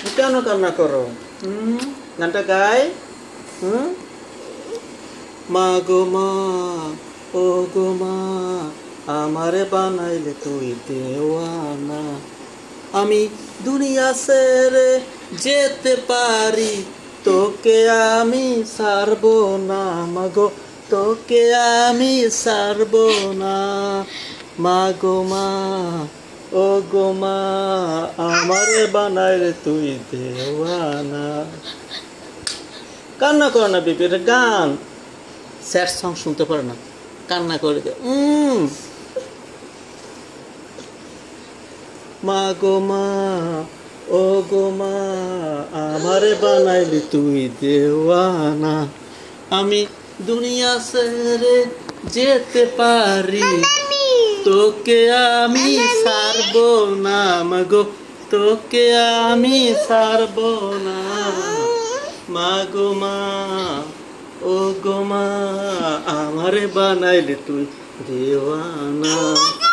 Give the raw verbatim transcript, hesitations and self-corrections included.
কেন কান্না করো? হুম, গানটা গাই। হুম, মা গো মা, ও গো মা, আমারে বানাইলে তুই দেওয়ানা। আমি দুনিয়া ছেড়ে যেতে পারি, তোকে আমি ছাড়বো না। মাগো, তোকে আমি ছাড়বো না। মা গো মা, ও গো মা, আমারে বানাইলে তুই দেওয়ানা। কান্না করো না বেবি, এটা গান। স্যাড সং শুনতে পারো না, কান্না করে দে। উম মা গো মা, ও গো মা, আমারে বানাইলি তুই দেওয়ানা। আমি দুনিয়া ছেড়ে যেতে পারি, তোকে আমি ছাড়বো না। মাগো, তোকে আমি ছাড়বো না। মা গো মা, ও গো মা, আমারে বানাইলি তুই দেওয়ানা।